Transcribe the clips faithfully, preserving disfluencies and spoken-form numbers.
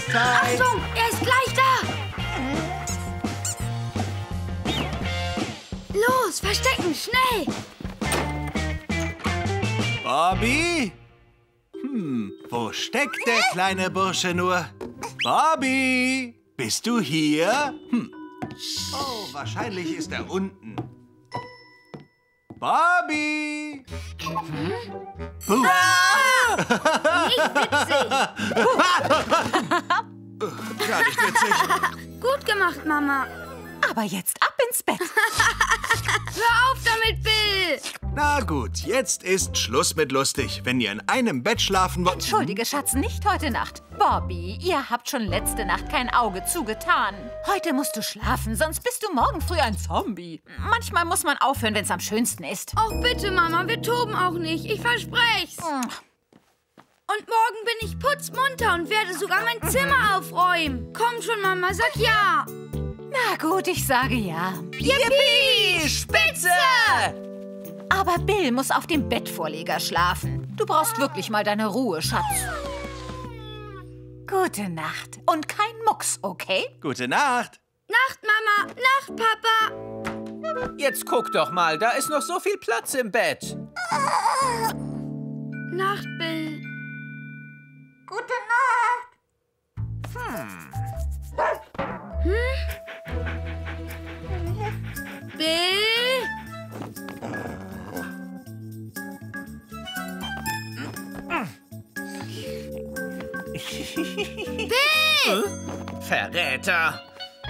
Schlafenszeit. Achtung, er ist gleich da. Los, verstecken, schnell. Bobby? Hm, wo steckt der kleine Bursche nur? Bobby, bist du hier? Hm. Oh, wahrscheinlich ist er unten. Bobby! Hm? Puh. Ah! Nicht witzig. Gar nicht witzig. Gut gemacht, Mama. Aber jetzt ab ins Bett. Hör auf damit, Bill. Na gut, jetzt ist Schluss mit lustig. Wenn ihr in einem Bett schlafen wollt... Entschuldige, Schatz, nicht heute Nacht. Bobby, ihr habt schon letzte Nacht kein Auge zugetan. Heute musst du schlafen, sonst bist du morgen früh ein Zombie. Manchmal muss man aufhören, wenn es am schönsten ist. Oh, bitte, Mama, wir toben auch nicht. Ich versprech's. Hm. Und morgen bin ich putzmunter und werde sogar mein Zimmer aufräumen. Komm schon, Mama, sag ja. Na gut, ich sage ja. Yippie, Spitze! Aber Bill muss auf dem Bettvorleger schlafen. Du brauchst wirklich mal deine Ruhe, Schatz. Gute Nacht. Und kein Mucks, okay? Gute Nacht. Nacht, Mama. Nacht, Papa. Jetzt guck doch mal, da ist noch so viel Platz im Bett. Nacht, Bill. Gute Nacht. Hm. Hm? Bill? Bill! Verräter!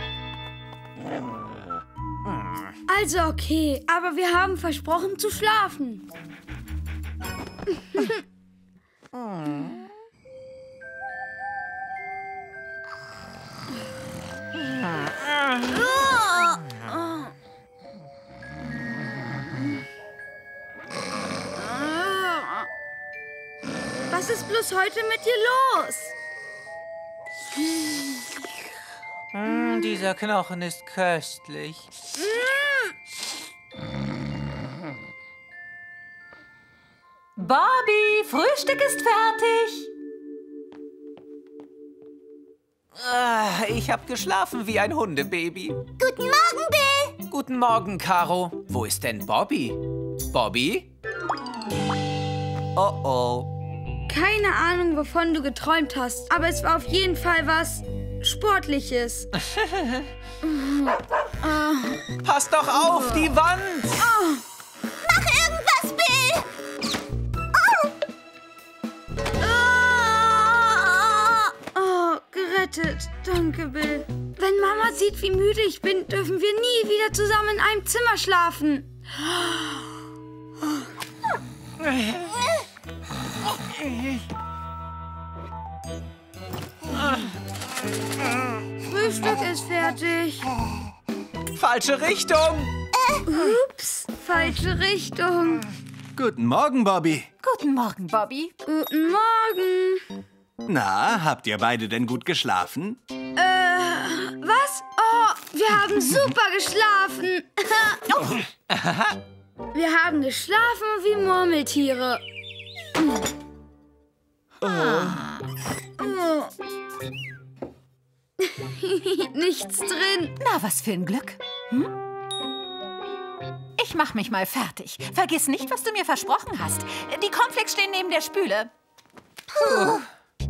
Also okay, aber wir haben versprochen zu schlafen. Was ist bloß heute mit dir los? Mm, dieser Knochen ist köstlich. Bobby, Frühstück ist fertig. Ah, ich hab geschlafen wie ein Hundebaby. Guten Morgen, Bill. Guten Morgen, Caro. Wo ist denn Bobby? Bobby? Oh, oh. Keine Ahnung, wovon du geträumt hast, aber es war auf jeden Fall was Sportliches. Pass doch auf, die Wand! Oh. Mach irgendwas, Bill! Oh. Oh, gerettet. Danke, Bill. Wenn Mama sieht, wie müde ich bin, dürfen wir nie wieder zusammen in einem Zimmer schlafen. Frühstück ist fertig. Falsche Richtung! Ups, falsche Richtung. Guten Morgen, Bobby. Guten Morgen, Bobby. Guten Morgen. Na, habt ihr beide denn gut geschlafen? Äh, was? Oh, wir haben super geschlafen. Wir haben geschlafen wie Murmeltiere. Oh. Nichts drin. Na, was für ein Glück. Hm? Ich mach mich mal fertig. Vergiss nicht, was du mir versprochen hast. Die Cornflakes stehen neben der Spüle. Puh.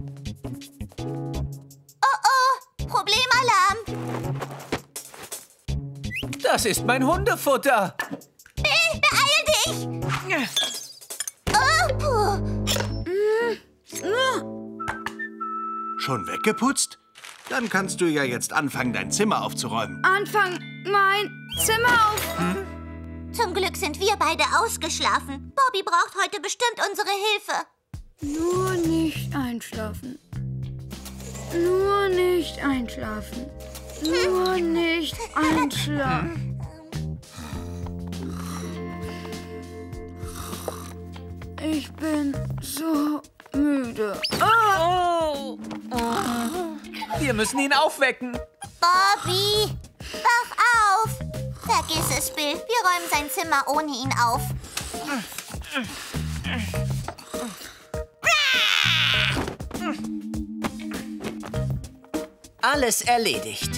Oh, oh, Problemalarm. Das ist mein Hundefutter. Bill, beeil dich. Oh, puh. Schon weggeputzt? Dann kannst du ja jetzt anfangen, dein Zimmer aufzuräumen. Anfang mein Zimmer auf. Hm? Zum Glück sind wir beide ausgeschlafen. Bobby braucht heute bestimmt unsere Hilfe. Nur nicht einschlafen. Nur nicht einschlafen. Nur nicht einschlafen. Ich bin so müde. Oh. Wir müssen ihn aufwecken. Bobby, wach auf. Vergiss es, Bill. Wir räumen sein Zimmer ohne ihn auf. alles erledigt.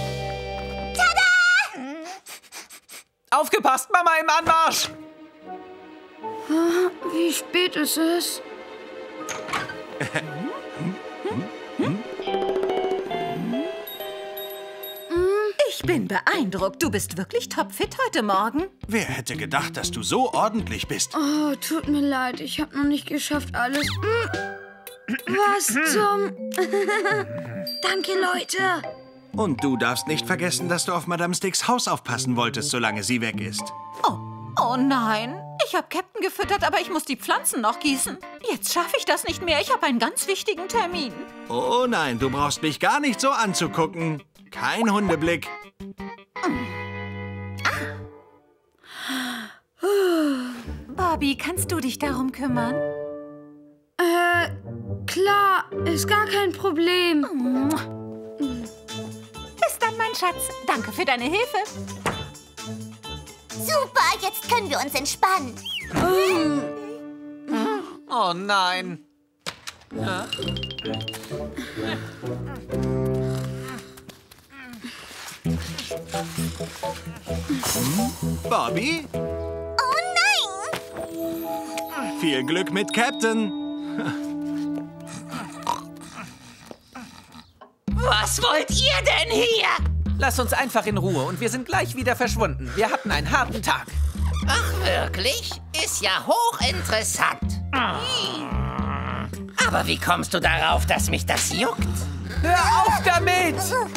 Tada! Aufgepasst, Mama im Anmarsch! Wie spät ist es? Ich bin beeindruckt. Du bist wirklich topfit heute Morgen. Wer hätte gedacht, dass du so ordentlich bist? Oh, tut mir leid. Ich habe noch nicht geschafft, alles... Hm. Was zum... Danke, Leute. Und du darfst nicht vergessen, dass du auf Madame Sticks Haus aufpassen wolltest, solange sie weg ist. Oh, oh nein. Ich habe Captain gefüttert, aber ich muss die Pflanzen noch gießen. Jetzt schaffe ich das nicht mehr. Ich habe einen ganz wichtigen Termin. Oh nein, du brauchst mich gar nicht so anzugucken. Kein Hundeblick. Bobby, kannst du dich darum kümmern? Äh, klar. Ist gar kein Problem. Bis dann, mein Schatz. Danke für deine Hilfe. Super, jetzt können wir uns entspannen. Oh nein. Bobby, Oh nein! viel Glück mit Captain. Was wollt ihr denn hier? Lass uns einfach in Ruhe und wir sind gleich wieder verschwunden. Wir hatten einen harten Tag. Ach, wirklich? Ist ja hochinteressant. Aber wie kommst du darauf, dass mich das juckt? Hör auf damit!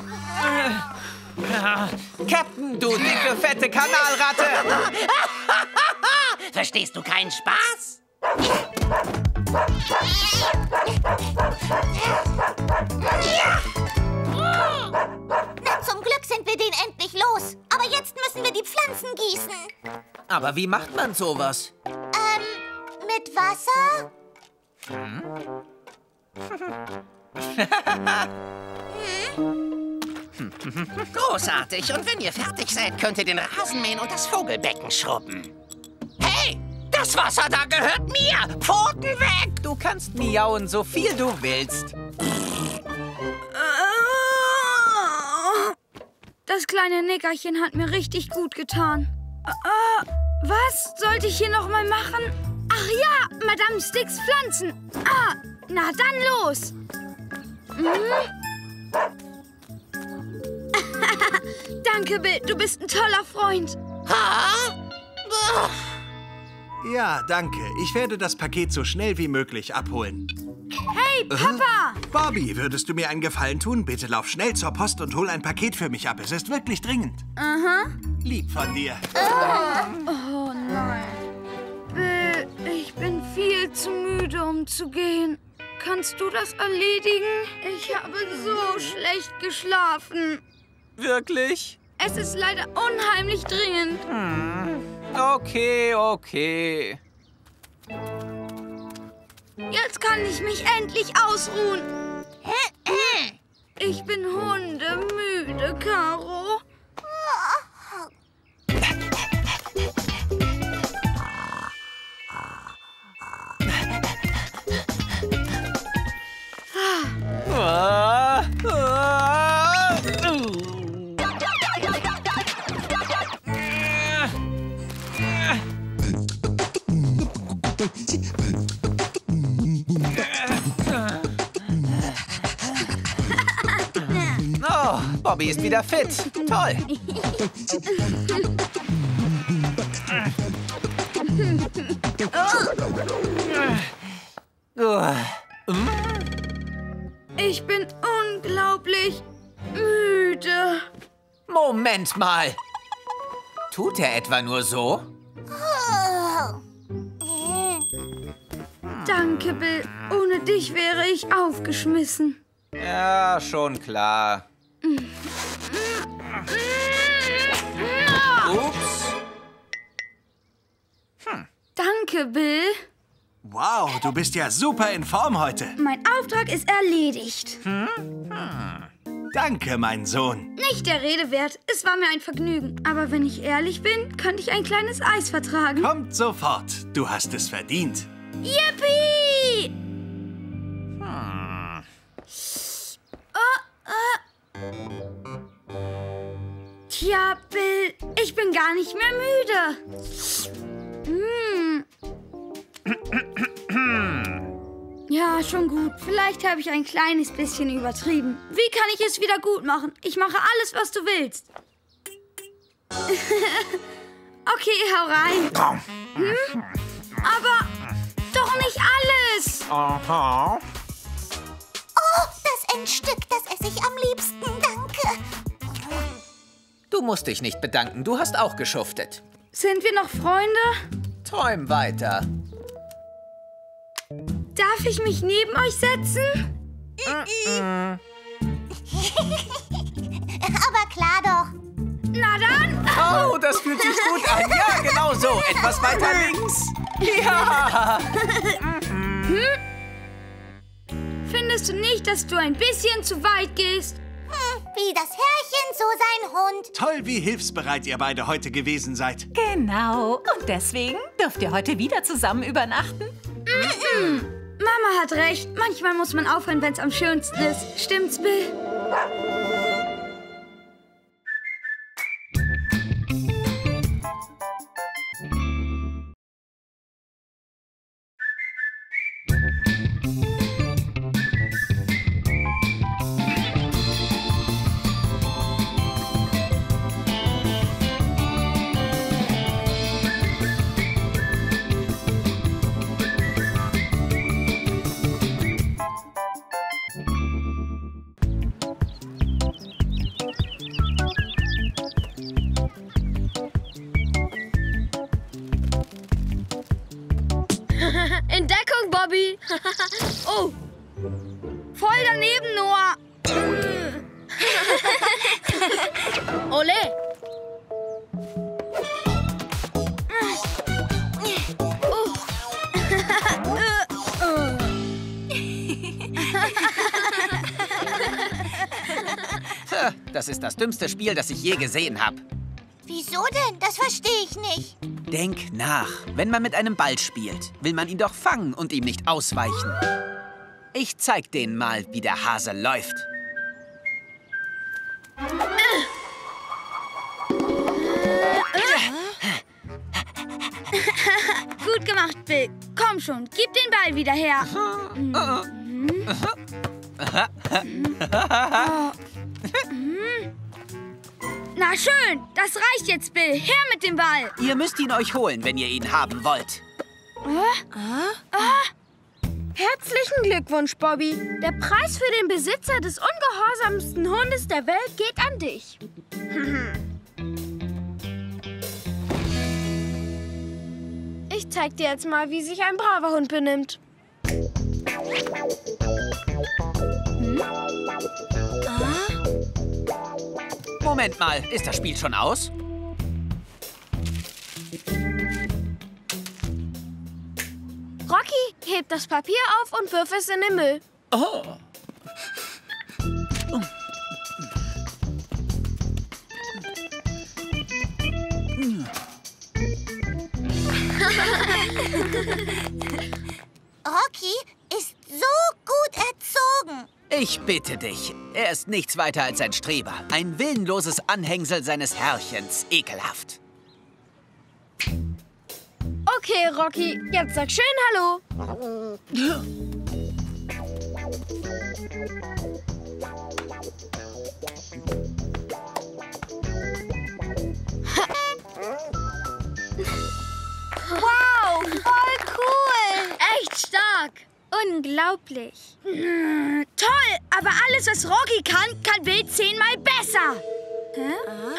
Captain, du dicke, fette Kanalratte! Verstehst du keinen Spaß? Na, zum Glück sind wir den endlich los. Aber jetzt müssen wir die Pflanzen gießen. Aber wie macht man sowas? Ähm, mit Wasser? Großartig. Und wenn ihr fertig seid, könnt ihr den Rasen mähen und das Vogelbecken schrubben. Hey, das Wasser da gehört mir. Pfoten weg. Du kannst miauen, so viel du willst. Das kleine Nickerchen hat mir richtig gut getan. Äh, was sollte ich hier noch mal machen? Ach ja, Madame Sticks Pflanzen. Ah, na dann los. Mhm. Danke, Bill. Du bist ein toller Freund. Ha? Ja, danke. Ich werde das Paket so schnell wie möglich abholen. Hey, Papa! Bobby, würdest du mir einen Gefallen tun? Bitte lauf schnell zur Post und hol ein Paket für mich ab. Es ist wirklich dringend. Aha. Lieb von dir. Oh nein. Bill, ich bin viel zu müde, um zu gehen. Kannst du das erledigen? Ich habe so schlecht geschlafen. Wirklich? Es ist leider unheimlich dringend. Okay, okay. Jetzt kann ich mich endlich ausruhen. Ich bin hundemüde, Caro. Ah, ah, uh. Oh, Bobby ist wieder fit. Toll. Ich bin unglaublich müde. Moment mal. Tut er etwa nur so? Danke, Bill. Ohne dich wäre ich aufgeschmissen. Ja, schon klar. Ups. Danke, Bill. Wow, du bist ja super in Form heute. Mein Auftrag ist erledigt. Danke, mein Sohn. Nicht der Rede wert. Es war mir ein Vergnügen. Aber wenn ich ehrlich bin, könnte ich ein kleines Eis vertragen. Kommt sofort. Du hast es verdient. Yippie! Oh, äh, Tja, Bill, ich bin gar nicht mehr müde. Hm. Ja, schon gut. Vielleicht habe ich ein kleines bisschen übertrieben. Wie kann ich es wieder gut machen? Ich mache alles, was du willst. Okay, hau rein. Hm? Aber doch nicht alles. Aha. Oh, das Endstück, das esse ich am liebsten. Danke. Du musst dich nicht bedanken, du hast auch geschuftet. Sind wir noch Freunde? Träum weiter. Darf ich mich neben euch setzen? Aber klar doch. Na dann. Oh, das fühlt sich gut an. Ja, genau so. Etwas weiter links. Ja. Findest du nicht, dass du ein bisschen zu weit gehst? Hm, wie das Herrchen, so sein Hund. Toll, wie hilfsbereit ihr beide heute gewesen seid. Genau. Und deswegen dürft ihr heute wieder zusammen übernachten? Mm-mm. Mama hat recht. Manchmal muss man aufhören, wenn es am schönsten ist. Stimmt's, Bill? In Deckung, Bobby. Oh. Voll daneben, Noah. Ole. Das ist das dümmste Spiel, das ich je gesehen habe. Wieso denn? Das verstehe ich nicht. Denk nach. Wenn man mit einem Ball spielt, will man ihn doch fangen und ihm nicht ausweichen. Ich zeig denen mal, wie der Hase läuft. Gut gemacht, Bill. Komm schon, gib den Ball wieder her. Mhm. Oh. Mhm. Na schön, das reicht jetzt, Bill. Her mit dem Ball. Ihr müsst ihn euch holen, wenn ihr ihn haben wollt. Herzlichen Glückwunsch, Bobby. Der Preis für den Besitzer des ungehorsamsten Hundes der Welt geht an dich. Ich zeig dir jetzt mal, wie sich ein braver Hund benimmt. Hm? Ah? Moment mal, ist das Spiel schon aus? Rocky, heb das Papier auf und wirf es in den Müll. Oh. Rocky ist so gut erzogen. Ich bitte dich, er ist nichts weiter als ein Streber. Ein willenloses Anhängsel seines Herrchens. Ekelhaft. Okay, Rocky, jetzt sag schön Hallo. Wow, voll cool. Echt stark. Unglaublich. Hm, toll, aber alles, was Rocky kann, kann Bill zehnmal besser. Hä?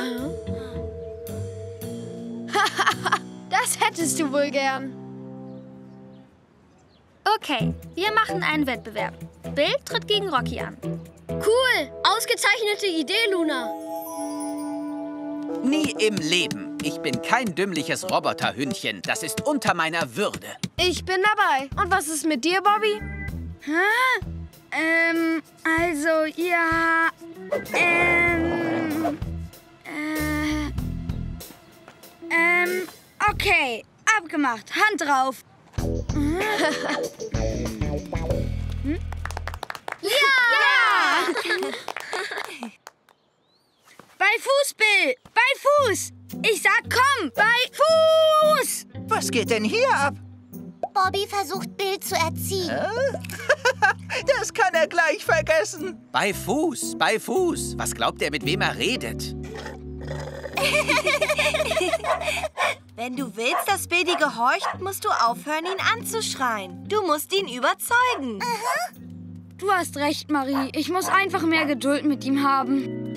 Das hättest du wohl gern. Okay, wir machen einen Wettbewerb. Bill tritt gegen Rocky an. Cool, ausgezeichnete Idee, Luna. Nie im Leben. Ich bin kein dümmliches Roboterhündchen. Das ist unter meiner Würde. Ich bin dabei. Und was ist mit dir, Bobby? Hä? Ähm, also, ja... Ähm... Äh... Ähm... Okay, abgemacht. Hand drauf. Hm? Ja! Ja! Bei Fuß, Bill! Bei Bei Fuß! Ich sag komm! Bei Fuß! Was geht denn hier ab? Bobby versucht, Bill zu erziehen. Das kann er gleich vergessen. Bei Fuß, bei Fuß. Was glaubt er, mit wem er redet? Wenn du willst, dass Bill dir gehorcht, musst du aufhören, ihn anzuschreien. Du musst ihn überzeugen. Du hast recht, Marie. Ich muss einfach mehr Geduld mit ihm haben.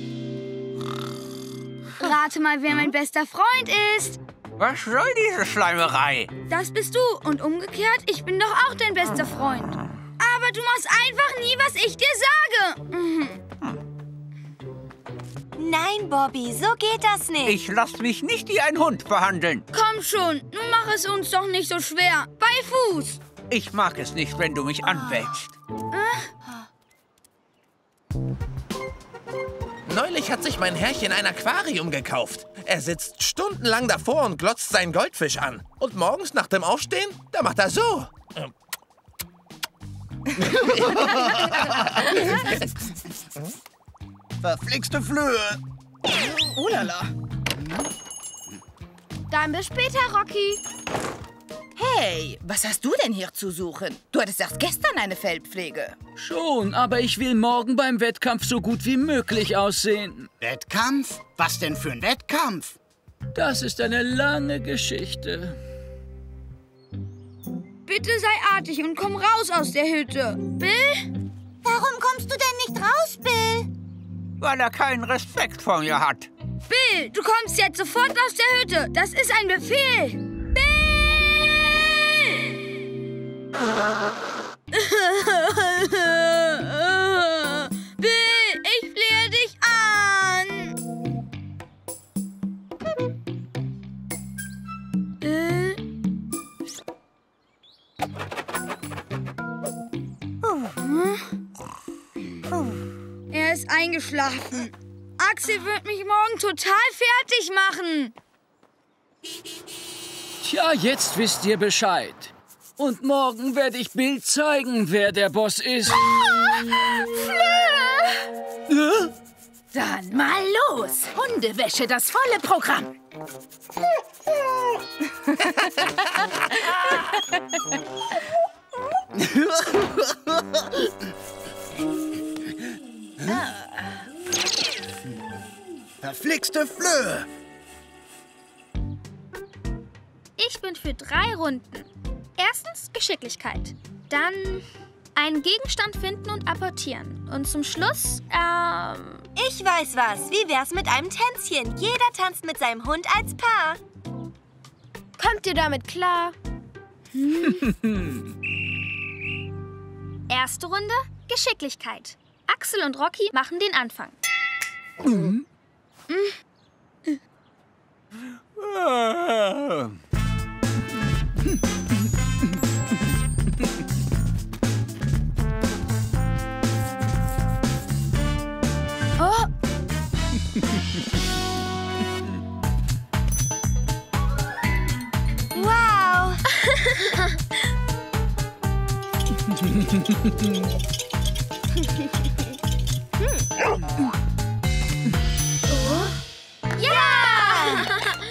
Rate mal, wer mein bester Freund ist. Was soll diese Schleimerei? Das bist du. Und umgekehrt, ich bin doch auch dein bester Freund. Aber du machst einfach nie, was ich dir sage. Mhm. Nein, Bobby, so geht das nicht. Ich lass mich nicht wie ein Hund behandeln. Komm schon, nun mach es uns doch nicht so schwer. Bei Fuß. Ich mag es nicht, wenn du mich anwälzt. Neulich hat sich mein Herrchen ein Aquarium gekauft. Er sitzt stundenlang davor und glotzt seinen Goldfisch an. Und morgens nach dem Aufstehen, da macht er so. Verflixte Flöhe. Oh la la. Dann bis später, Rocky. Hey, was hast du denn hier zu suchen? Du hattest erst gestern eine Feldpflege. Schon, aber ich will morgen beim Wettkampf so gut wie möglich aussehen. Wettkampf? Was denn für ein Wettkampf? Das ist eine lange Geschichte. Bitte sei artig und komm raus aus der Hütte. Bill? Warum kommst du denn nicht raus, Bill? Weil er keinen Respekt vor mir hat. Bill, du kommst jetzt sofort aus der Hütte. Das ist ein Befehl. Bill! Bill, ich flehe dich an. Bill? Er ist eingeschlafen. Axel wird mich morgen total fertig machen. Tja, jetzt wisst ihr Bescheid. Und morgen werde ich Bill zeigen, wer der Boss ist. Flöhe! Dann mal los. Hundewäsche, das volle Programm. Verflixte Flöhe! Ich bin für drei Runden. Erstens Geschicklichkeit. Dann einen Gegenstand finden und apportieren. Und zum Schluss, ähm... Ich weiß was. Wie wär's mit einem Tänzchen? Jeder tanzt mit seinem Hund als Paar. Kommt ihr damit klar? Erste Runde, Geschicklichkeit. Axel und Rocky machen den Anfang. Mhm. Mhm. Ah. Oh. Wow! Ja!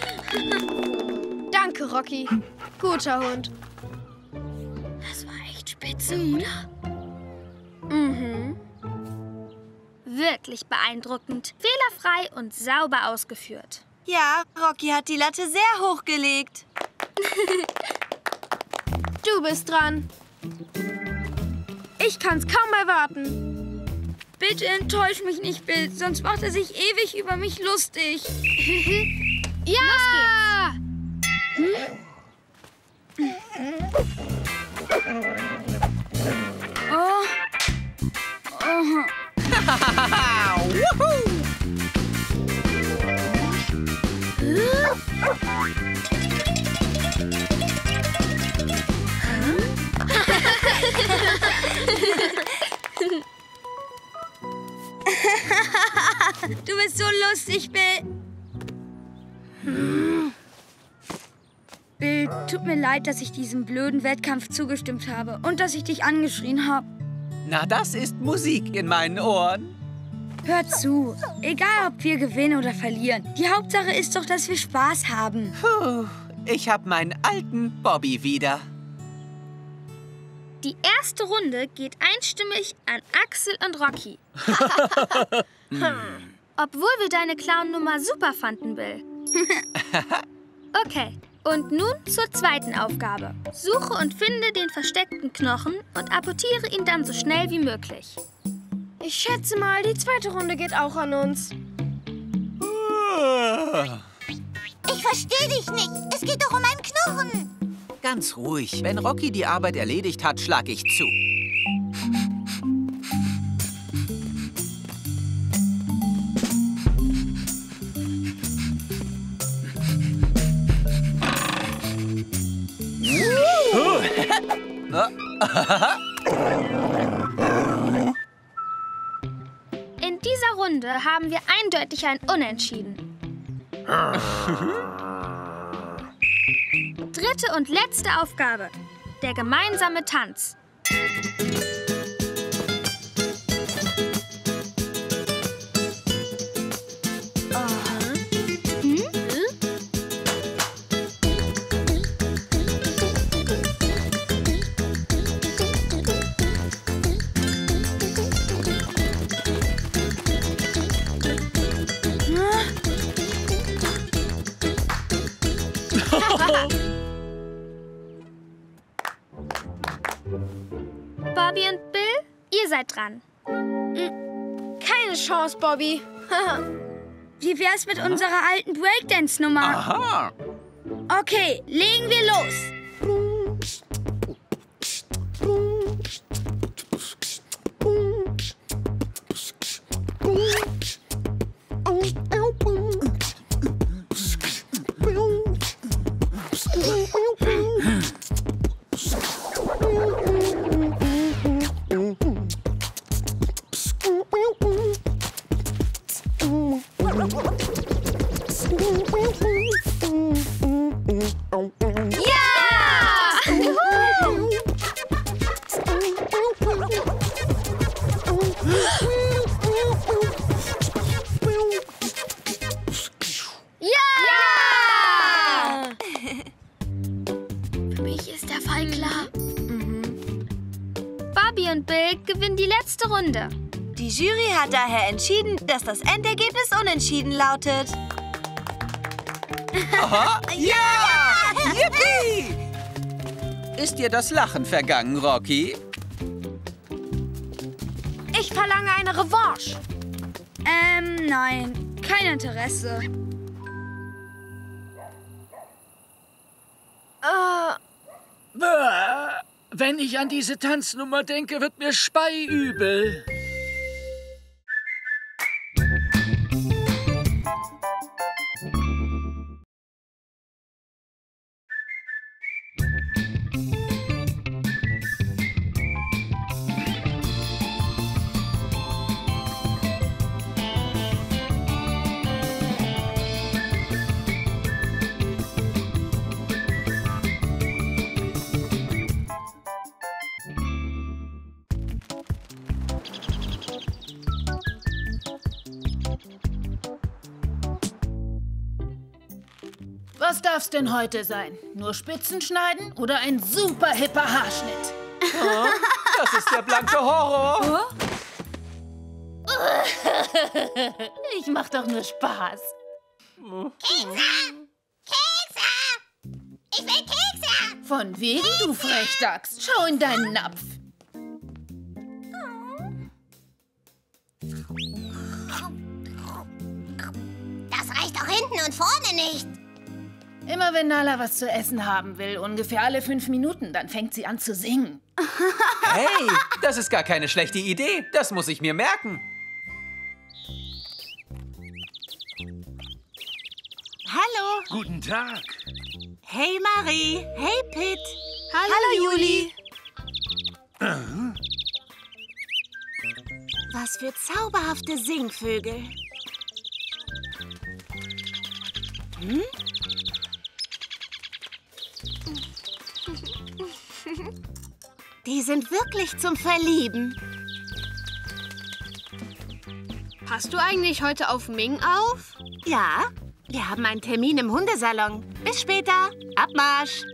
Danke, Rocky. Guter Hund. Das war echt spitze, oder? Mhm. Wirklich beeindruckend. Fehlerfrei und sauber ausgeführt. Ja, Rocky hat die Latte sehr hoch gelegt. Du bist dran. Ich kann's kaum erwarten. Bitte enttäusch mich nicht, Bill, sonst macht er sich ewig über mich lustig. Ja! Hm? Oh. Oh. Du bist so lustig, Bill. Bill, tut mir leid, dass ich diesem blöden Wettkampf zugestimmt habe und dass ich dich angeschrien habe. Na, das ist Musik in meinen Ohren. Hör zu, egal ob wir gewinnen oder verlieren. Die Hauptsache ist doch, dass wir Spaß haben. Puh, ich hab meinen alten Bobby wieder. Die erste Runde geht einstimmig an Axel und Rocky. hm. Obwohl wir deine Clown-Nummer super fanden, Bill. Okay, und nun zur zweiten Aufgabe. Suche und finde den versteckten Knochen und apportiere ihn dann so schnell wie möglich. Ich schätze mal, die zweite Runde geht auch an uns. Ich verstehe dich nicht. Es geht doch um einen Knochen. Ganz ruhig. Wenn Rocky die Arbeit erledigt hat, schlag ich zu. In dieser Runde haben wir eindeutig ein Unentschieden. Dritte und letzte Aufgabe. Der gemeinsame Tanz. Bobby und Bill, ihr seid dran. Keine Chance, Bobby. Wie wär's mit unserer alten Breakdance-Nummer? Aha. Okay, legen wir los. Runde. Die Jury hat daher entschieden, dass das Endergebnis unentschieden lautet. Aha, ja! Yippie! Ist dir das Lachen vergangen, Rocky? Ich verlange eine Revanche. Ähm, nein. Kein Interesse. Ah. Bäh. Wenn ich an diese Tanznummer denke, wird mir speiübel. Was darf's denn heute sein? Nur Spitzen schneiden oder ein super hipper Haarschnitt? Oh, das ist der blanke Horror. Ich mach doch nur Spaß. Kekse! Kekse! Ich will Kekse! Von wegen, du Frechdachs. Schau in deinen Napf. Das reicht auch hinten und vorne nicht. Immer wenn Nala was zu essen haben will, ungefähr alle fünf Minuten, dann fängt sie an zu singen. Hey, das ist gar keine schlechte Idee. Das muss ich mir merken. Hallo. Guten Tag. Hey, Marie. Hey, Pitt. Hallo, Hallo Juli. Aha. Was für zauberhafte Singvögel. Hm? Die sind wirklich zum Verlieben. Passt du eigentlich heute auf Ming auf? Ja, wir haben einen Termin im Hundesalon. Bis später. Abmarsch.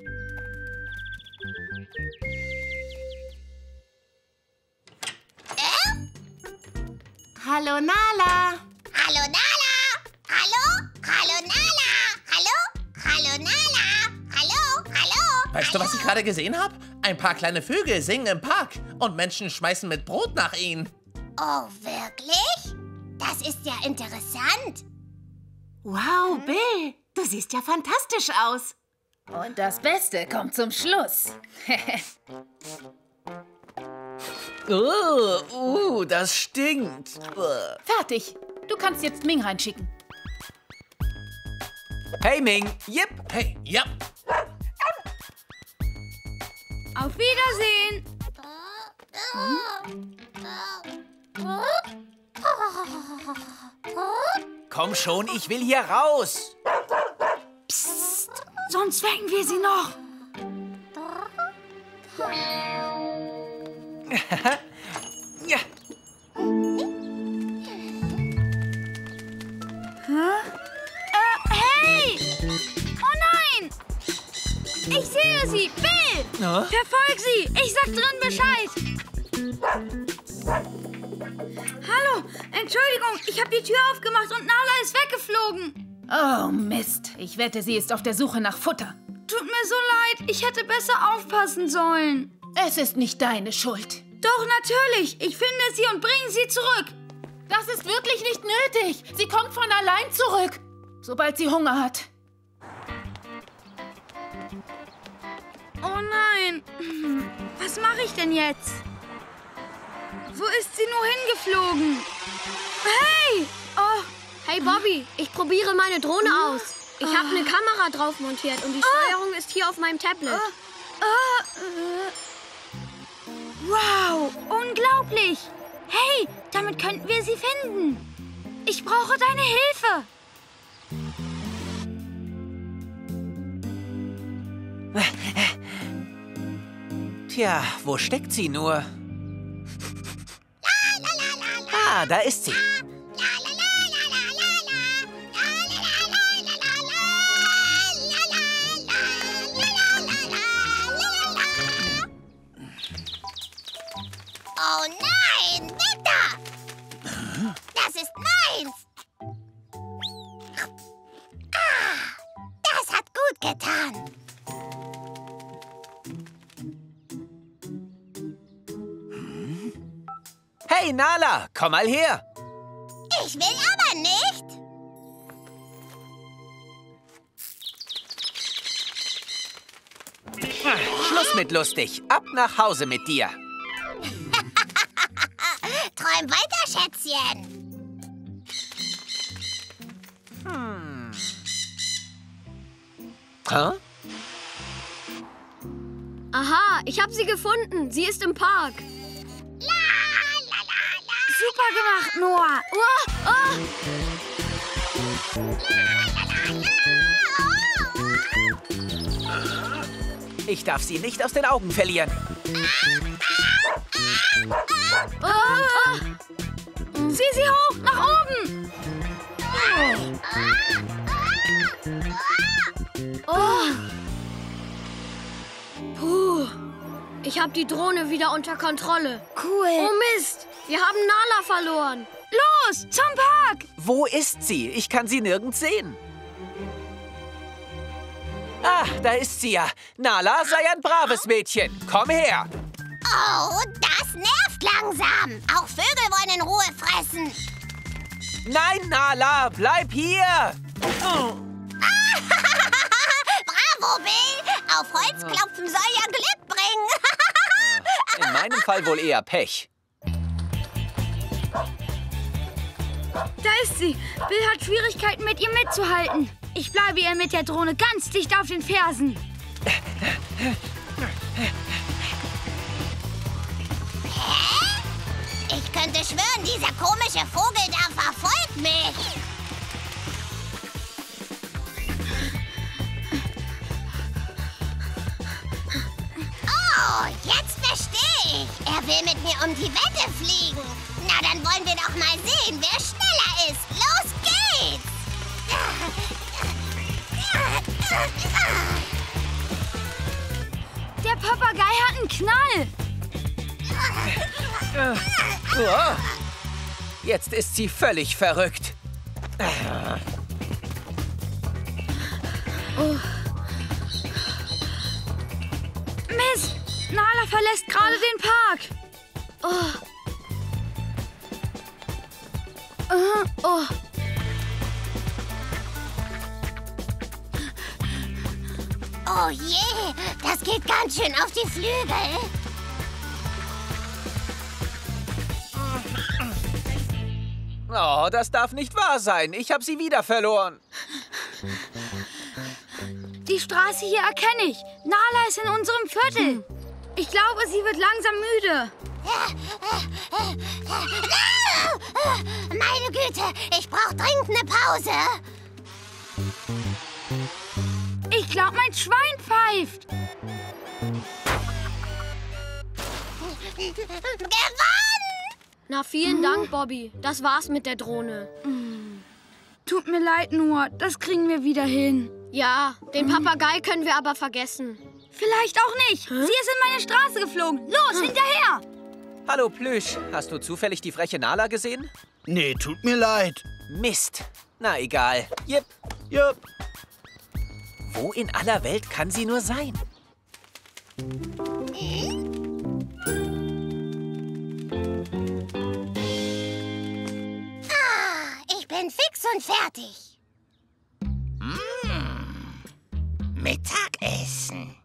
Hallo, Nala. Hallo, Nala. Hallo? Hallo, Nala. Hallo? Hallo, Nala. Hallo? Hallo? Weißt du, was ich gerade gesehen habe? Ein paar kleine Vögel singen im Park und Menschen schmeißen mit Brot nach ihnen. Oh, wirklich? Das ist ja interessant. Wow, Bill, du siehst ja fantastisch aus. Und das Beste kommt zum Schluss. Oh, uh, das stinkt. Fertig. Du kannst jetzt Ming reinschicken. Hey, Ming. Yep. Hey, ja. Auf Wiedersehen. Komm schon, ich will hier raus. Psst, sonst wecken wir sie noch. Ja. Hä? Äh, hey! Oh nein! Ich sehe sie! Bill! Na? Verfolg sie! Ich sag drin Bescheid! Hallo! Entschuldigung, ich habe die Tür aufgemacht und Nala ist weggeflogen. Oh, Mist. Ich wette, sie ist auf der Suche nach Futter. Tut mir so leid, ich hätte besser aufpassen sollen. Es ist nicht deine Schuld. Doch, natürlich. Ich finde sie und bringe sie zurück. Das ist wirklich nicht nötig. Sie kommt von allein zurück, sobald sie Hunger hat. Oh nein. Was mache ich denn jetzt? Wo ist sie nur hingeflogen? Hey! Oh, hey Bobby, ich probiere meine Drohne aus. Ich habe eine Kamera drauf montiert und die Steuerung ist hier auf meinem Tablet. Wow, unglaublich. Hey, damit könnten wir sie finden. Ich brauche deine Hilfe. Tja, wo steckt sie nur? Ah, da ist sie. Oh nein, weg da! Das ist meins! Ah, das hat gut getan. Hey, Nala, komm mal her. Ich will aber nicht. Schluss mit lustig. Ab nach Hause mit dir. Träum weiter, Schätzchen. Hm. Hä? Aha, ich habe sie gefunden. Sie ist im Park. Super gemacht, Noah. Oh, oh. Ich darf sie nicht aus den Augen verlieren. Oh, oh. Sieh sie hoch, nach oben. Oh. Puh. Ich habe die Drohne wieder unter Kontrolle. Cool. Oh Mist, wir haben Nala verloren. Los, zum Park. Wo ist sie? Ich kann sie nirgends sehen. Ah, da ist sie ja. Nala, sei ein braves Mädchen. Komm her. Oh, das nervt langsam. Auch Vögel wollen in Ruhe fressen. Nein, Nala, bleib hier. Oh. Bravo, Bill. Auf Holz klopfen soll ja Glück bringen. In meinem Fall wohl eher Pech. Da ist sie. Bill hat Schwierigkeiten, mit ihr mitzuhalten. Ich bleibe ihr mit der Drohne ganz dicht auf den Fersen. Hä? Ich könnte schwören, dieser komische Vogel da verfolgt mich. Oh, jetzt verstehe ich. Er will mit mir um die Wette fliegen. Na, dann wollen wir doch mal sehen, wer schneller ist. Los geht's! Der Papagei hat einen Knall. Oh. Jetzt ist sie völlig verrückt. Oh. Mist! Nala verlässt gerade den Park. Oh. Uh, oh. Oh je, das geht ganz schön auf die Flügel. Oh, das darf nicht wahr sein. Ich habe sie wieder verloren. Die Straße hier erkenne ich. Nala ist in unserem Viertel. Ich glaube, sie wird langsam müde. Meine Güte, ich brauche dringend eine Pause. Ich glaube, mein Schwein pfeift. Gewonnen! Na, vielen Dank, Bobby. Das war's mit der Drohne. Tut mir leid, Noah. Das kriegen wir wieder hin. Ja, den Papagei können wir aber vergessen. Vielleicht auch nicht. Sie ist in meine Straße geflogen. Los, hinterher! Hallo, Plüsch. Hast du zufällig die freche Nala gesehen? Nee, tut mir leid. Mist. Na, egal. Jipp. Jupp. Wo in aller Welt kann sie nur sein? Ah, ich bin fix und fertig. Mmh. Mittagessen.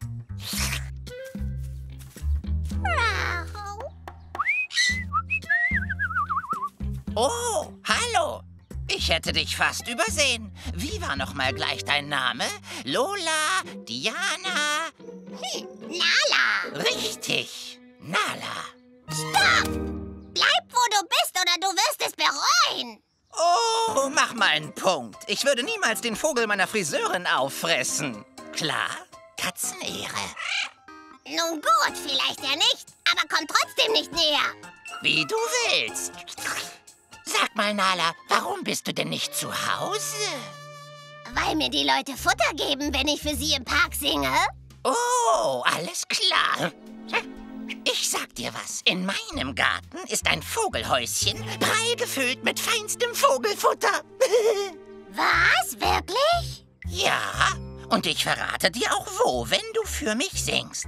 Oh, hallo. Ich hätte dich fast übersehen. Wie war noch mal gleich dein Name? Lola, Diana? Hm, Nala. Richtig, Nala. Stopp! Bleib, wo du bist, oder du wirst es bereuen. Oh, mach mal einen Punkt. Ich würde niemals den Vogel meiner Friseurin auffressen. Klar? Katzenehre. Nun gut, vielleicht ja nicht, aber komm trotzdem nicht näher. Wie du willst. Sag mal, Nala, warum bist du denn nicht zu Hause? Weil mir die Leute Futter geben, wenn ich für sie im Park singe. Oh, alles klar. Ich sag dir was. In meinem Garten ist ein Vogelhäuschen, prall gefüllt mit feinstem Vogelfutter. Was? Wirklich? Ja, und ich verrate dir auch wo, wenn du für mich singst.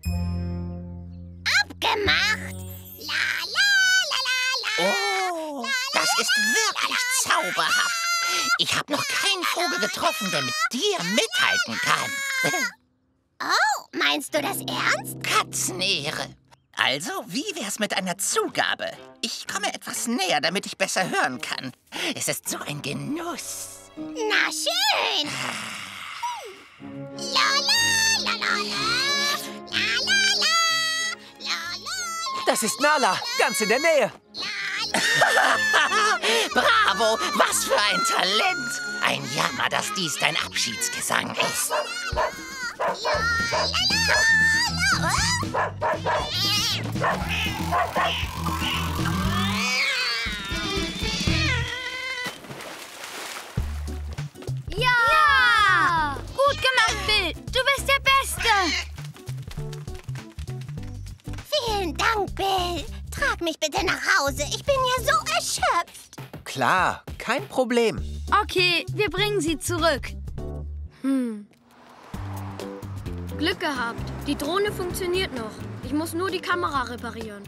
Abgemacht. La, la, la, la, la. Oh, das ist wirklich zauberhaft. Ich habe noch keinen Vogel getroffen, der mit dir mithalten kann. Oh, meinst du das ernst? Katzenehre. Also, wie wär's mit einer Zugabe? Ich komme etwas näher, damit ich besser hören kann. Es ist so ein Genuss. Na schön. La, la, la, la, la. La, la, la. La, la. Das ist Nala, ganz in der Nähe. Bravo, was für ein Talent. Ein Jammer, dass dies dein Abschiedsgesang ist. Ja! Gut gemacht, Bill. Du bist der Beste. Vielen Dank, Bill. Trag mich bitte nach Hause. Ich bin ja so erschöpft. Klar, kein Problem. Okay, wir bringen sie zurück. Hm. Glück gehabt. Die Drohne funktioniert noch. Ich muss nur die Kamera reparieren.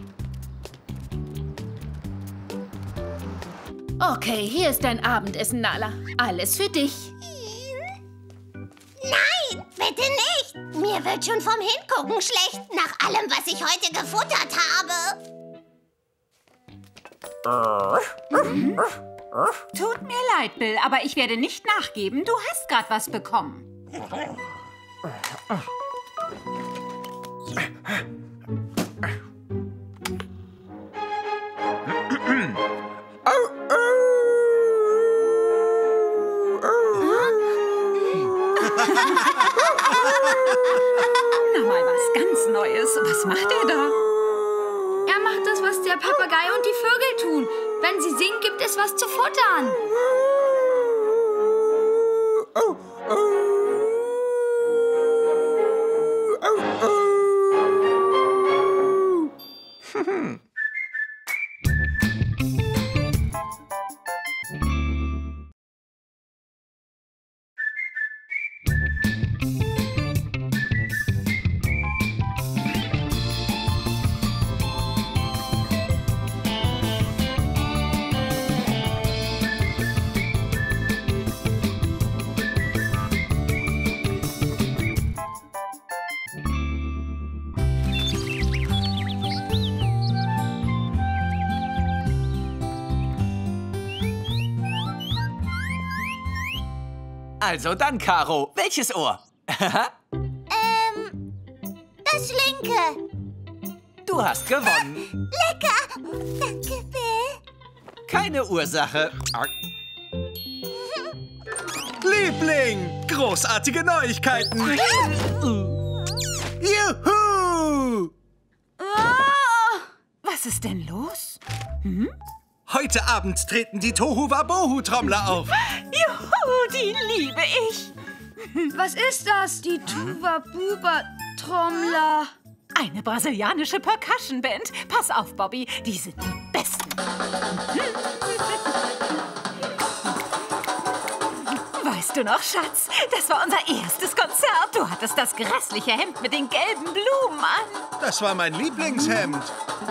Okay, hier ist dein Abendessen, Nala. Alles für dich. Nein, bitte nicht. Mir wird schon vom Hingucken schlecht, nach allem, was ich heute gefuttert habe. Mhm. Tut mir leid, Bill, aber ich werde nicht nachgeben. Du hast gerade was bekommen. Na, mal was ganz Neues. Was macht er da? Er was der Papagei und die Vögel tun. Wenn sie singen, gibt es was zu futtern. Oh, oh. Also dann, Caro. Welches Ohr? ähm, das linke. Du hast gewonnen. Lecker. Danke, Bill. Keine Ursache. Liebling, großartige Neuigkeiten. Juhu! Oh, was ist denn los? Hm? Heute Abend treten die Tohu Wabohu Trommler auf. Juhu, die liebe ich. Was ist das, die Tuba Buba Trommler? Eine brasilianische Percussion-Band. Pass auf, Bobby, die sind die Besten. Weißt du noch, Schatz? Das war unser erstes Konzert. Du hattest das grässliche Hemd mit den gelben Blumen an. Das war mein Lieblingshemd.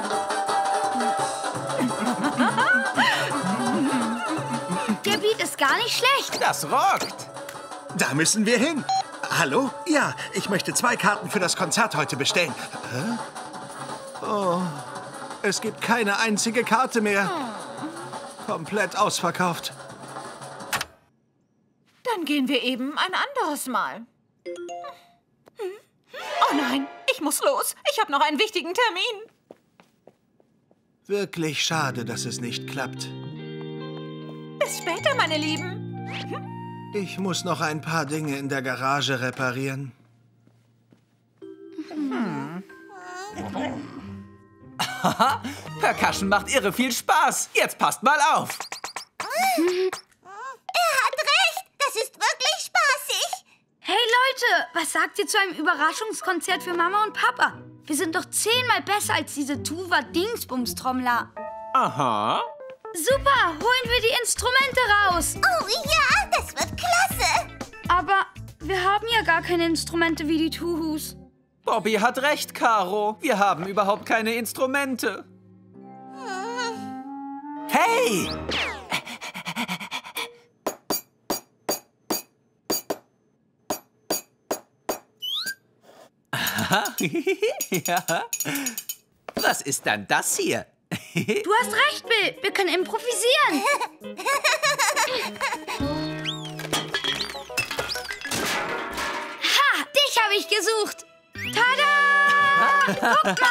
Der Beat ist gar nicht schlecht. Das rockt. Da müssen wir hin. Hallo? Ja, ich möchte zwei Karten für das Konzert heute bestellen. Hä? Oh, es gibt keine einzige Karte mehr. Komplett ausverkauft. Dann gehen wir eben ein anderes Mal. Oh nein, ich muss los. Ich habe noch einen wichtigen Termin. Wirklich schade, dass es nicht klappt. Bis später, meine Lieben. Ich muss noch ein paar Dinge in der Garage reparieren. Hm. Haha, Percussion macht irre viel Spaß. Jetzt passt mal auf. Er hat recht. Das ist wirklich spaßig. Hey Leute, was sagt ihr zu einem Überraschungskonzert für Mama und Papa? Wir sind doch zehnmal besser als diese Tuva-Dingsbums-Trommler. Aha. Super, holen wir die Instrumente raus. Oh ja, das wird klasse. Aber wir haben ja gar keine Instrumente wie die Tuhus. Bobby hat recht, Caro. Wir haben überhaupt keine Instrumente. Hm. Hey! Ja. Was ist dann das hier? Du hast recht, Bill. Wir können improvisieren. Ha, dich habe ich gesucht. Tada! Guck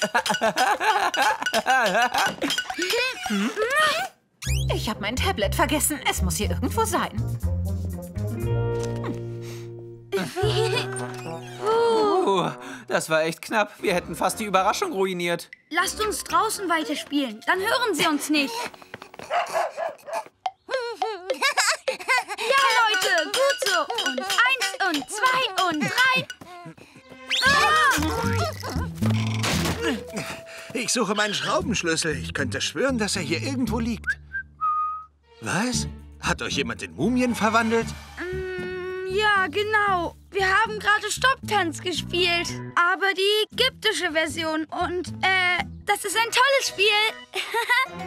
mal. Ich habe mein Tablet vergessen. Es muss hier irgendwo sein. Uh, das war echt knapp. Wir hätten fast die Überraschung ruiniert. Lasst uns draußen weiterspielen. Dann hören sie uns nicht. Ja, Leute, gut so. Und eins und zwei und drei. Ah! Ich suche meinen Schraubenschlüssel. Ich könnte schwören, dass er hier irgendwo liegt. Was? Hat euch jemand in Mumien verwandelt? Ja, genau. Wir haben gerade Stopptanz gespielt. Aber die ägyptische Version. Und, äh, das ist ein tolles Spiel.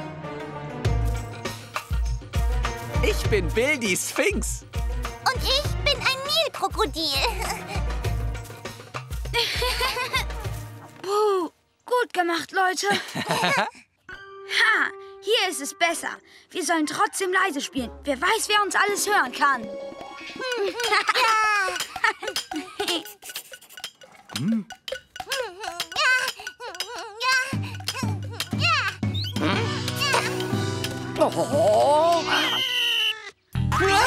Ich bin Bill, die Sphinx. Und ich bin ein Nilkrokodil. Puh, gut gemacht, Leute. Ha, hier ist es besser. Wir sollen trotzdem leise spielen. Wer weiß, wer uns alles hören kann. Hm? Oh.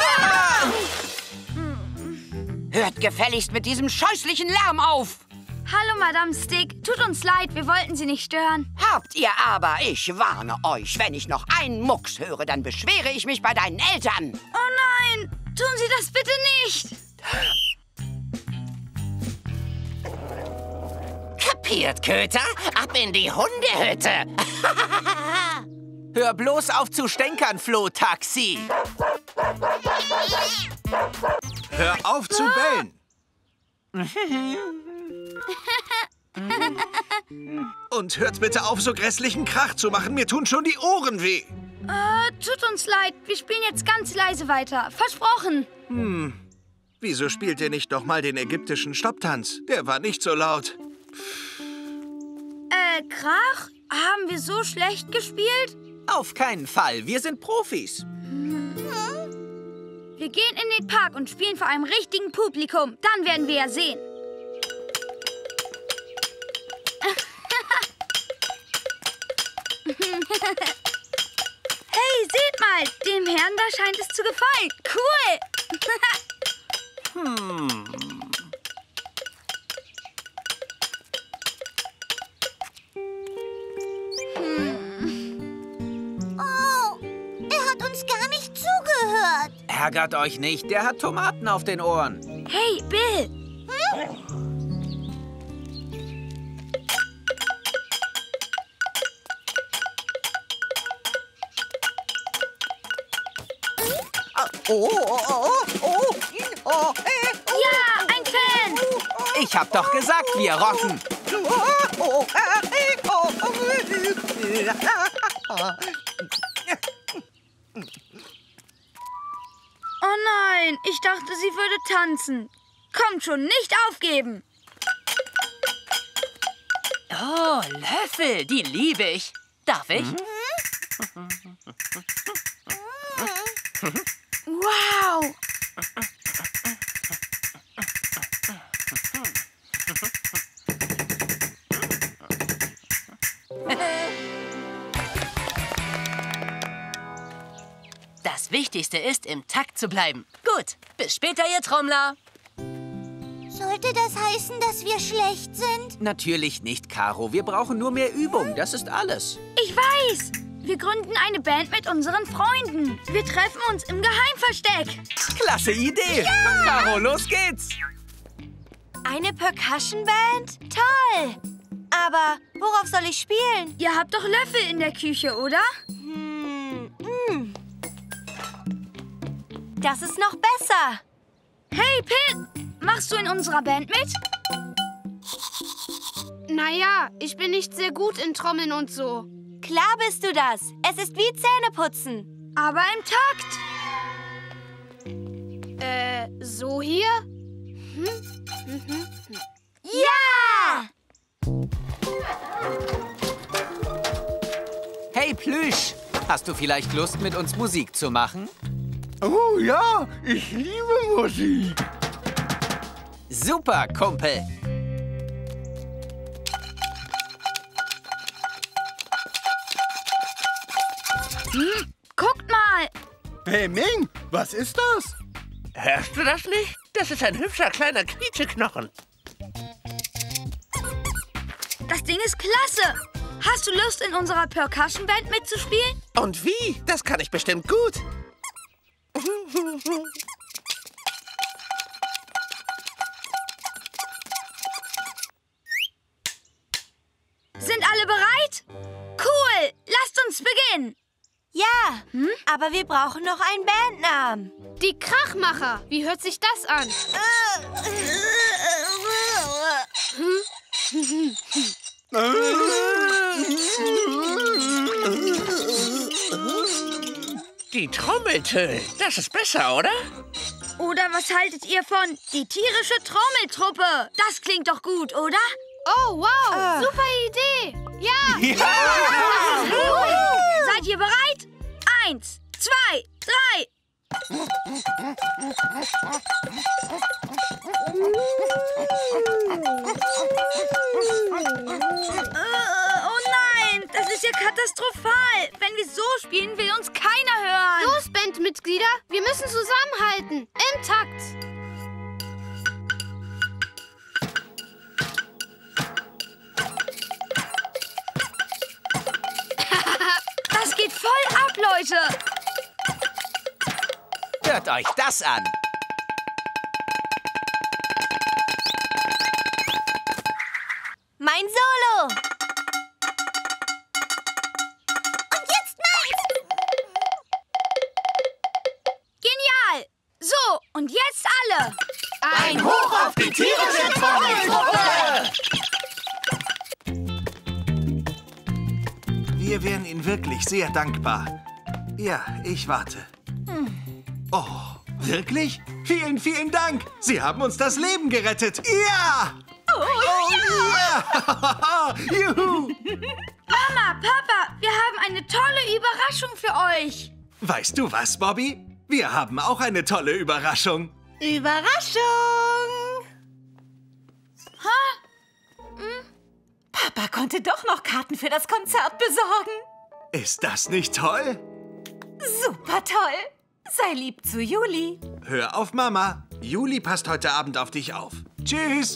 Hört gefälligst mit diesem scheußlichen Lärm auf! Hallo, Madame Stick. Tut uns leid, wir wollten Sie nicht stören. Habt ihr aber, ich warne euch, wenn ich noch einen Mucks höre, dann beschwere ich mich bei deinen Eltern. Oh nein, tun Sie das bitte nicht. Kapiert, Köter? Ab in die Hundehütte. Hör bloß auf zu stänkern, Flohtaxi. Hör auf zu bellen. Und hört bitte auf, so grässlichen Krach zu machen. Mir tun schon die Ohren weh. Äh, tut uns leid. Wir spielen jetzt ganz leise weiter. Versprochen. Hm. Wieso spielt ihr nicht doch mal den ägyptischen Stopptanz? Der war nicht so laut. Äh, Krach? Haben wir so schlecht gespielt? Auf keinen Fall. Wir sind Profis. Wir gehen in den Park und spielen vor einem richtigen Publikum. Dann werden wir ja sehen. Hey, seht mal, dem Herrn da scheint es zu gefallen. Cool. Hm. Oh, er hat uns gar nicht zugehört. Ärgert euch nicht, der hat Tomaten auf den Ohren. Hey, Bill. Hm? Oh, oh, oh, oh, oh, ja, ein Fan! Ich hab doch gesagt, wir rocken. Oh nein, ich dachte, sie würde tanzen. Kommt schon, nicht aufgeben. Oh, Löffel, die liebe ich. Darf ich? Wow! Das Wichtigste ist, im Takt zu bleiben. Gut, bis später, ihr Trommler. Sollte das heißen, dass wir schlecht sind? Natürlich nicht, Caro. Wir brauchen nur mehr Übung. Das ist alles. Ich weiß! Wir gründen eine Band mit unseren Freunden. Wir treffen uns im Geheimversteck. Klasse Idee! Ja! Caro, los geht's! Eine Percussion-Band? Toll! Aber worauf soll ich spielen? Ihr habt doch Löffel in der Küche, oder? Hm, hm. Das ist noch besser. Hey, Pit! Machst du in unserer Band mit? Naja, ich bin nicht sehr gut in Trommeln und so. Klar bist du das. Es ist wie Zähneputzen. Aber im Takt. Äh, so hier? Hm? Mhm. Ja! Hey, Plüsch! Hast du vielleicht Lust, mit uns Musik zu machen? Oh ja, ich liebe Musik. Super, Kumpel! Hm, guckt mal! Hey, Ming, was ist das? Hörst du das nicht? Das ist ein hübscher kleiner Quietscheknochen. Das Ding ist klasse! Hast du Lust, in unserer Percussion-Band mitzuspielen? Und wie? Das kann ich bestimmt gut. Sind alle bereit? Cool! Lasst uns beginnen! Ja, hm? Aber wir brauchen noch einen Bandnamen. Die Krachmacher. Wie hört sich das an? Die Trommeltö. Das ist besser, oder? Oder was haltet ihr von die tierische Trommeltruppe? Das klingt doch gut, oder? Oh, wow! Ah. Super Idee! Ja! Ja! Cool. Seid ihr bereit? Eins, zwei, drei! Uh, oh nein, das ist ja katastrophal. Wenn wir so spielen, will uns keiner hören. Los, Bandmitglieder, wir müssen zusammenhalten. Im Takt. Leute! Hört euch das an. Mein Solo. Und jetzt meins. Genial! So, und jetzt alle! Ein Hoch auf die tierische Trommelgruppe! Wir wären Ihnen wirklich sehr dankbar. Ja, ich warte. Oh, wirklich? Vielen, vielen Dank. Sie haben uns das Leben gerettet. Ja! Oh, ja! Juhu! Mama, Papa, wir haben eine tolle Überraschung für euch. Weißt du was, Bobby? Wir haben auch eine tolle Überraschung. Überraschung! Ha? Hm? Papa konnte doch noch Karten für das Konzert besorgen. Ist das nicht toll? Super toll. Sei lieb zu Juli. Hör auf, Mama. Juli passt heute Abend auf dich auf. Tschüss.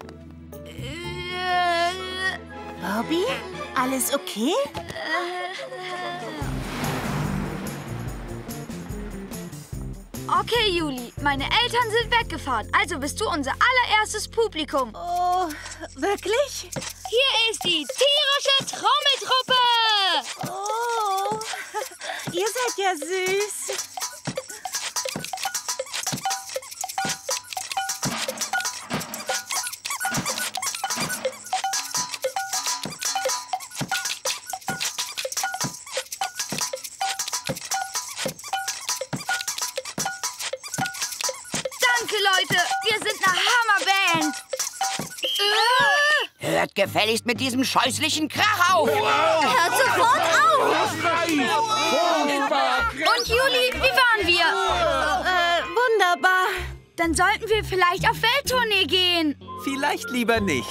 Bobby, alles okay? Okay, Juli, meine Eltern sind weggefahren, also bist du unser allererstes Publikum. Oh, wirklich? Hier ist die tierische Trommeltruppe! Oh, ihr seid ja süß. Leute, wir sind eine Hammerband. Äh. Hört gefälligst mit diesem scheußlichen Krach auf. Wow. Hört sofort auf. Und Juli, wie waren wir? Äh, wunderbar. Dann sollten wir vielleicht auf Welttournee gehen. Vielleicht lieber nicht.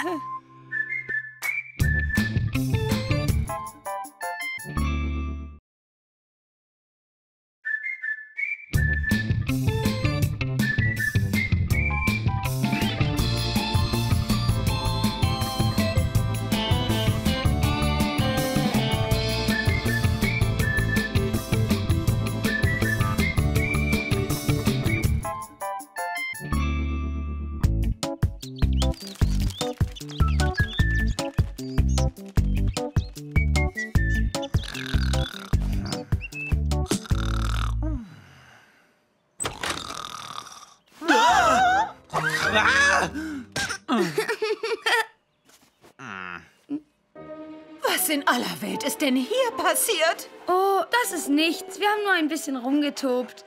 Was in aller Welt ist denn hier passiert? Oh, das ist nichts. Wir haben nur ein bisschen rumgetobt.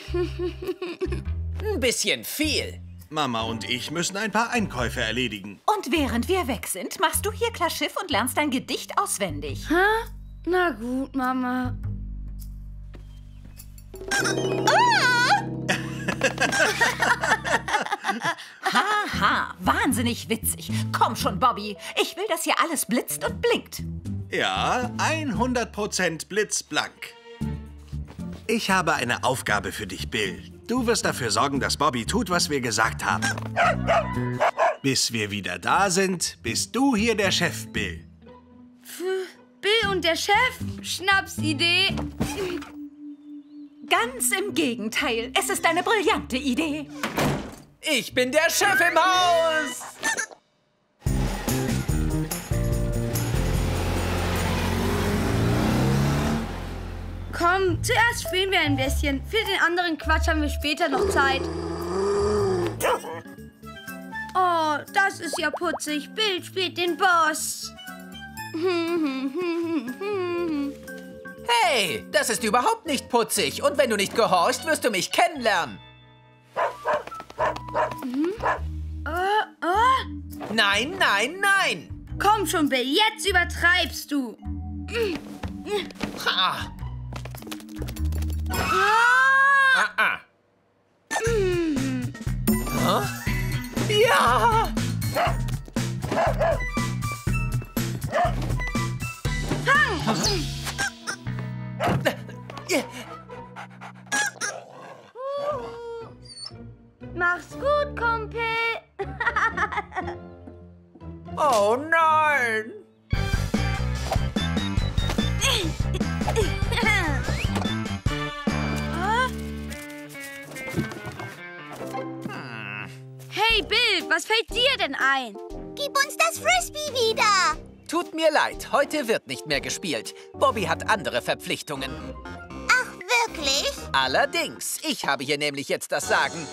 Ein bisschen viel. Mama und ich müssen ein paar Einkäufe erledigen. Und während wir weg sind, machst du hier klar Schiff und lernst dein Gedicht auswendig. Hä? Na gut, Mama. Haha, wahnsinnig witzig. Komm schon, Bobby. Ich will, dass hier alles blitzt und blinkt. Ja, hundert Prozent blitzblank. Ich habe eine Aufgabe für dich, Bill. Du wirst dafür sorgen, dass Bobby tut, was wir gesagt haben. Bis wir wieder da sind, bist du hier der Chef, Bill. Bill und der Chef? Schnapsidee. Ganz im Gegenteil. Es ist eine brillante Idee. Ich bin der Chef im Haus. Komm, zuerst spielen wir ein bisschen. Für den anderen Quatsch haben wir später noch Zeit. Oh, das ist ja putzig. Bill spielt den Boss. Hey, das ist überhaupt nicht putzig. Und wenn du nicht gehorchst, wirst du mich kennenlernen. Mhm. Oh, oh. Nein, nein, nein. Komm schon, Bill, jetzt übertreibst du. Ha. Ah. Ah, ah. Mm. Huh? Ja! Fang! Mach's gut, Kumpel. Oh nein! was fällt dir denn ein? Gib uns das Frisbee wieder. Tut mir leid, heute wird nicht mehr gespielt. Bobby hat andere Verpflichtungen. Ach, wirklich? Allerdings, ich habe hier nämlich jetzt das Sagen.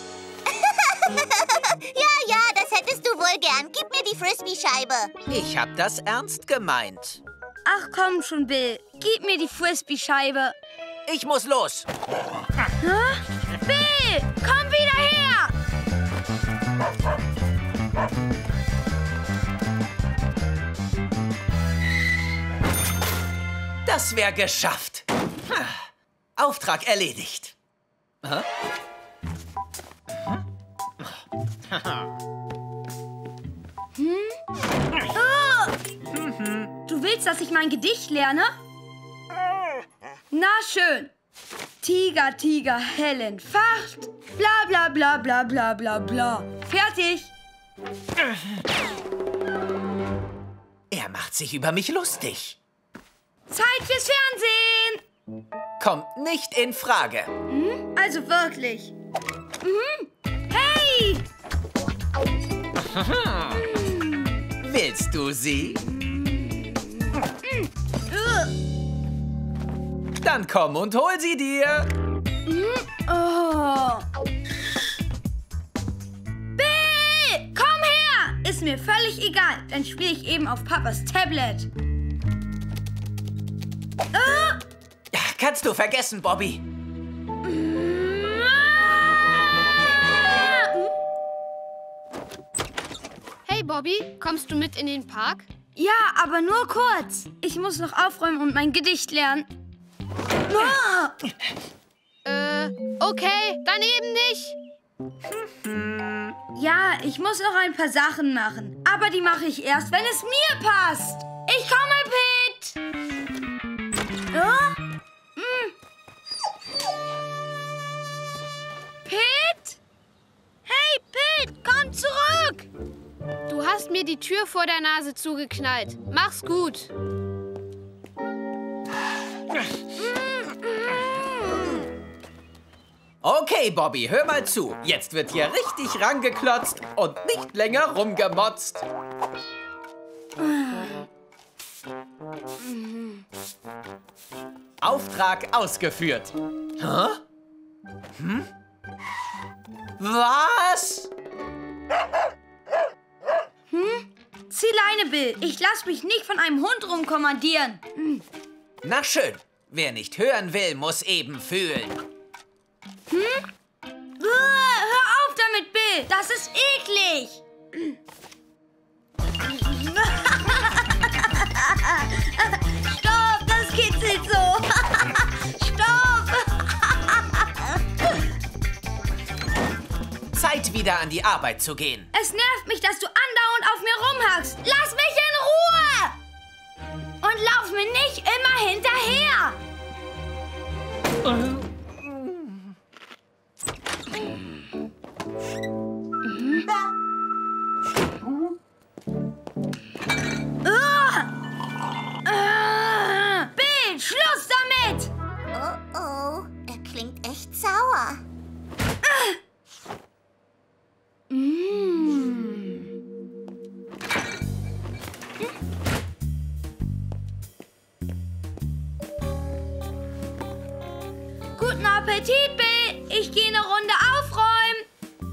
Ja, ja, das hättest du wohl gern. Gib mir die Frisbee-Scheibe. Ich habe das ernst gemeint. Ach komm schon, Bill. Gib mir die Frisbee-Scheibe. Ich muss los. Hä? Bill, komm wieder her! Das wäre geschafft. Auftrag erledigt. Hä? Hm? Oh! Du willst, dass ich mein Gedicht lerne? Na schön. Tiger, Tiger, hell entfacht. Bla bla bla bla bla bla bla. Fertig. Er macht sich über mich lustig. Zeit fürs Fernsehen. Kommt nicht in Frage. Hm? Also wirklich. Mhm. Hey! Willst du sie? Dann komm und hol sie dir. Oh. Bill, komm her! Ist mir völlig egal. Dann spiele ich eben auf Papas Tablet. Oh. Kannst du vergessen, Bobby. Hey, Bobby, kommst du mit in den Park? Ja, aber nur kurz. Ich muss noch aufräumen und mein Gedicht lernen. Oh. Äh, okay, dann eben nicht. Ja, ich muss noch ein paar Sachen machen. Aber die mache ich erst, wenn es mir passt. Ich komme, Pete. Oh? Hm. Pete? Hey, Pete, komm zurück. Du hast mir die Tür vor der Nase zugeknallt. Mach's gut. Okay, Bobby, hör mal zu. Jetzt wird hier richtig rangeklotzt und nicht länger rumgemotzt. Auftrag ausgeführt. Hä? Hm? Was? Hm? Zieh Leine, Bill. Ich lass mich nicht von einem Hund rumkommandieren. Hm. Na schön. Wer nicht hören will, muss eben fühlen. Hm? Uh, hör auf damit, Bill. Das ist eklig. Stopp, das kitzelt so. Stopp. Zeit, wieder an die Arbeit zu gehen. Es nervt mich, dass du andauernd auf mir rumhackst. Lass mich in Ruhe. Und lauf mir nicht immer hinterher. Uh. Uh, Bill, Schluss damit! Oh oh, er klingt echt sauer. Uh. Mm. Guten Appetit, Bill! Ich gehe eine Runde aufräumen.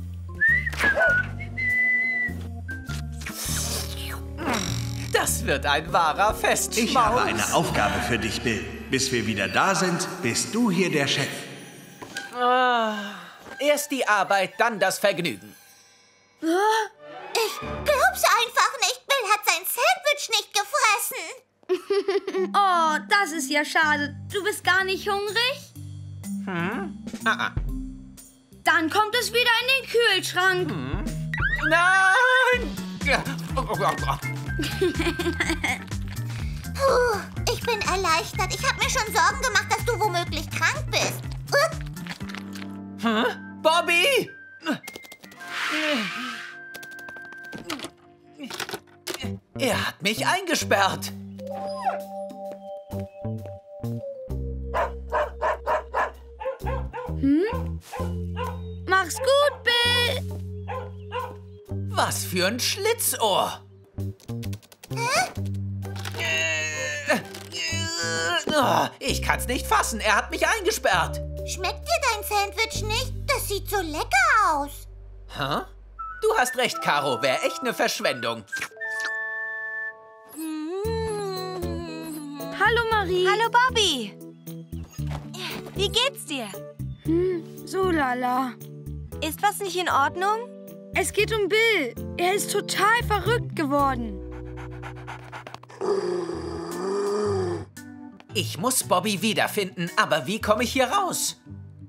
Das wird ein wahrer Festschmaus. Ich habe eine Aufgabe für dich, Bill. Bis wir wieder da sind, bist du hier der Chef. Ah, erst die Arbeit, dann das Vergnügen. Ich glaub's einfach nicht. Bill hat sein Sandwich nicht gefressen. Oh, das ist ja schade. Du bist gar nicht hungrig? Hm? Ah, ah. Dann kommt es wieder in den Kühlschrank. Hm? Nein! Puh, ich bin erleichtert. Ich habe mir schon Sorgen gemacht, dass du womöglich krank bist. Hm? Bobby! Er hat mich eingesperrt. Hm? Mach's gut, Bill. Was für ein Schlitzohr. Oh, ich kann's nicht fassen. Er hat mich eingesperrt. Schmeckt dir dein Sandwich nicht? Das sieht so lecker aus. Hä? Du hast recht, Caro. Wäre echt eine Verschwendung. Hallo, Marie. Hallo, Bobby. Wie geht's dir? Hm, so lala. Ist was nicht in Ordnung? Es geht um Bill. Er ist total verrückt geworden. Ich muss Bobby wiederfinden, aber wie komme ich hier raus?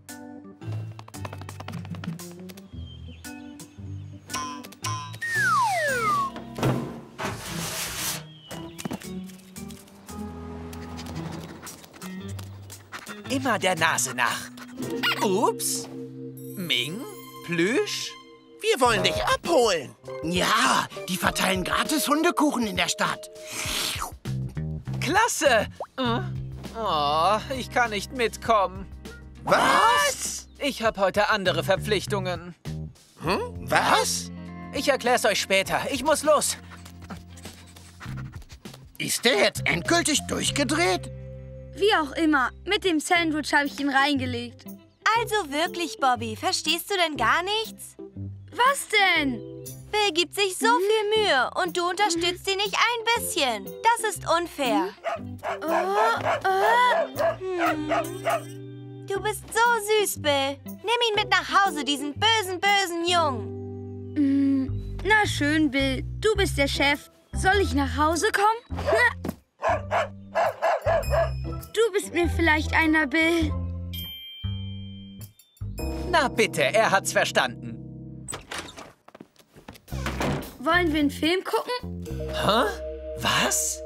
Immer der Nase nach. Ups. Ming? Plüsch? Wir wollen dich abholen. Ja, die verteilen gratis Hundekuchen in der Stadt. Klasse. Oh, ich kann nicht mitkommen. Was? Ich habe heute andere Verpflichtungen. Hm? Was? Ich erklär's euch später. Ich muss los. Ist der jetzt endgültig durchgedreht? Wie auch immer, mit dem Sandwich habe ich ihn reingelegt. Also wirklich, Bobby, verstehst du denn gar nichts? Was denn? Bill gibt sich so hm? viel Mühe und du unterstützt ihn nicht ein bisschen. Das ist unfair. Oh, oh. Hm. Du bist so süß, Bill. Nimm ihn mit nach Hause, diesen bösen, bösen Jungen. Hm. Na schön, Bill. Du bist der Chef. Soll ich nach Hause kommen? Du bist mir vielleicht einer, Bill. Na bitte, er hat's verstanden. Wollen wir einen Film gucken? Hä? Was?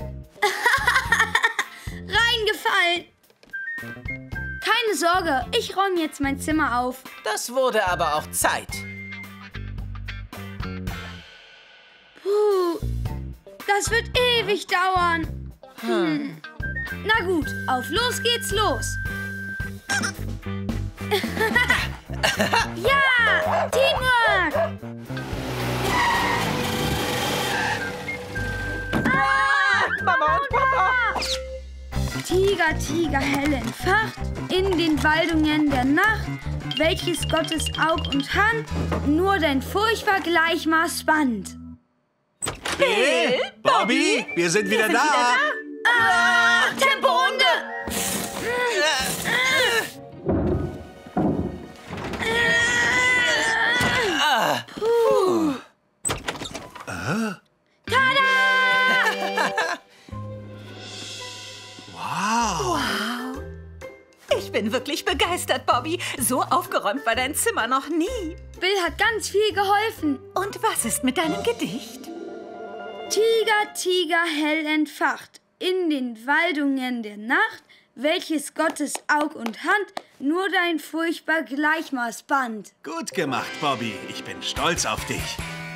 Reingefallen. Keine Sorge, ich räume jetzt mein Zimmer auf. Das wurde aber auch Zeit. Puh, das wird ewig dauern. Hm. Na gut, auf los geht's los. Ja, Teamwork! Ah, Mama und Papa! Tiger, Tiger, hell entfacht, in den Waldungen der Nacht, welches Gottes Aug und Hand nur dein furchtbar Gleichmaß spannt. Bill, Bobby, wir sind wieder wir sind da. Wieder da. Ah, Temporunde! Ah. Puh. Äh? Tada! Wow. Wow. Ich bin wirklich begeistert, Bobby. So aufgeräumt war dein Zimmer noch nie. Bill hat ganz viel geholfen. Und was ist mit deinem Gedicht? Tiger, Tiger, hell entfacht, in den Waldungen der Nacht, welches Gottes Aug und Hand nur dein furchtbar Gleichmaß band. Gut gemacht, Bobby. Ich bin stolz auf dich.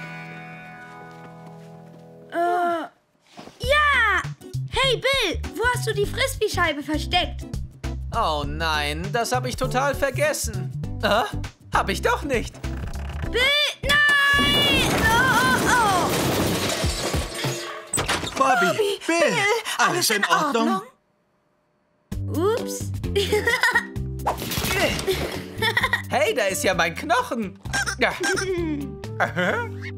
Äh, ja! Hey, Bill, wo hast du die Frisbee-Scheibe versteckt? Oh nein, das habe ich total vergessen. Äh? Hab ich doch nicht. Bill, nein! Oh, oh, oh. Bobby, Bobby Bill, Bill, alles in Ordnung? Ups. Hey, da ist ja mein Knochen. Ja.